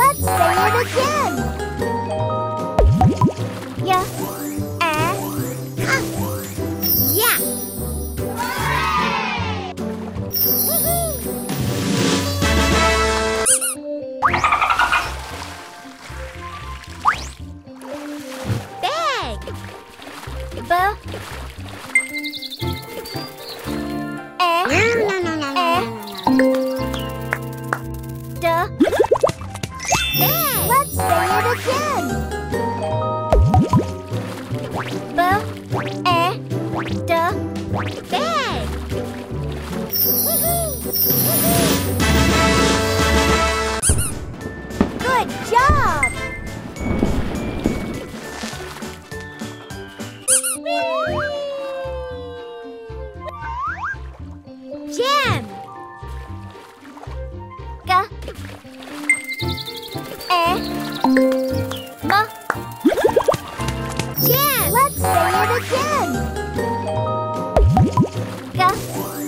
Let's say it again. Yeah. Yeah. Bag. Let's say it again. Bag. Good job. Jam. Jam. Let's say it again. Jam.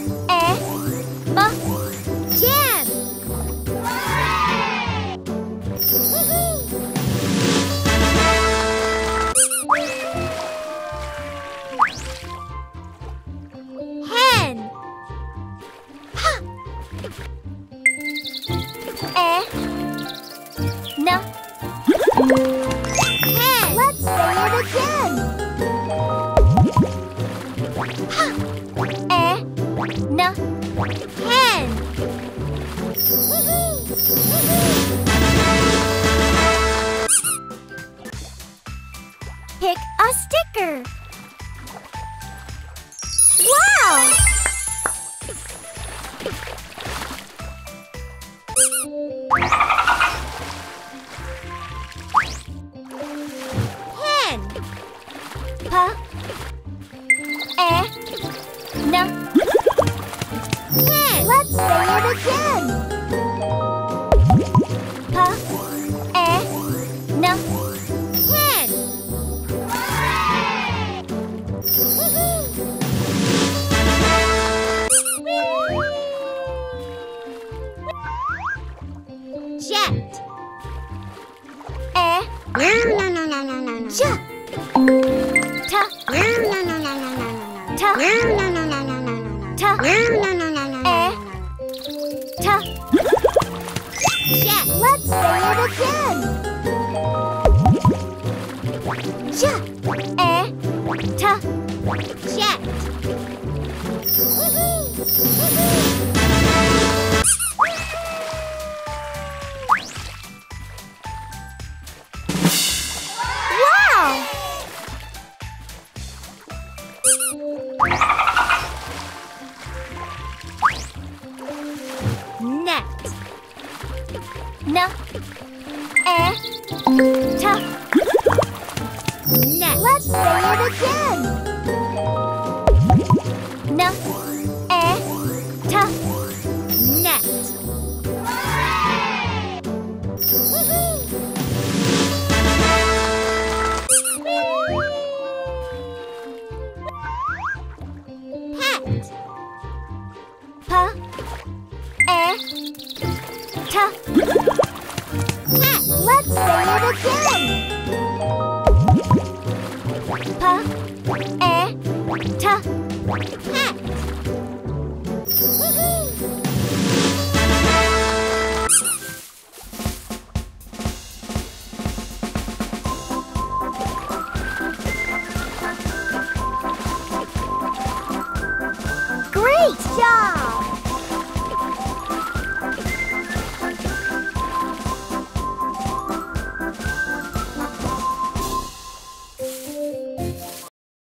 Hen. Hen. Let's say it again. Hen. Pick a sticker. Wow! Pen. Pen. Let's say it again. Pen. Jet. Jet. Jet. Let's say it again. Jet. Jet. Wow! Net. Net. Let's say it again. Net. Pet. Let's say it again. Pet. Great job!